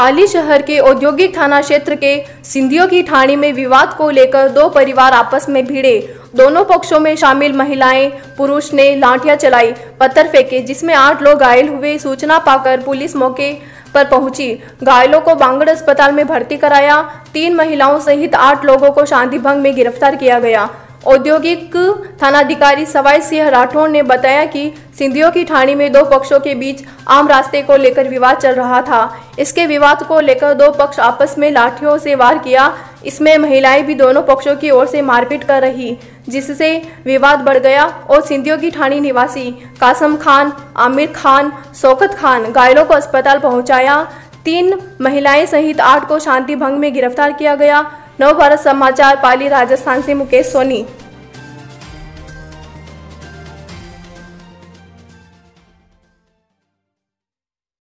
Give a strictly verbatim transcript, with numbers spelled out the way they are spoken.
पाली शहर के औद्योगिक थाना क्षेत्र के सिंधियों की ठाणी में विवाद को लेकर दो परिवार आपस में भिड़े। दोनों पक्षों में शामिल महिलाएं पुरुष ने लाठियां चलाई, पत्थर फेंके, जिसमें आठ लोग घायल हुए। सूचना पाकर पुलिस मौके पर पहुंची, घायलों को बांगड़ अस्पताल में भर्ती कराया। तीन महिलाओं सहित आठ लोगों को शांति भंग में गिरफ्तार किया गया। औद्योगिक थानाधिकारी सवाई सिंह राठौड़ ने बताया कि सिंधियों की ठाणी में दो पक्षों के बीच आम रास्ते को लेकर विवाद चल रहा था। इसके विवाद को लेकर दो पक्ष आपस में लाठियों से वार किया। इसमें महिलाएं भी दोनों पक्षों की ओर से मारपीट कर रही, जिससे विवाद बढ़ गया और सिंधियों की ठाणी निवासी कासम खान, आमिर खान, शौकत खान घायलों को अस्पताल पहुंचाया। तीन महिलाएं सहित आठ को शांति भंग में गिरफ्तार किया गया। नव भारत समाचार पाली राजस्थान से मुकेश सोनी।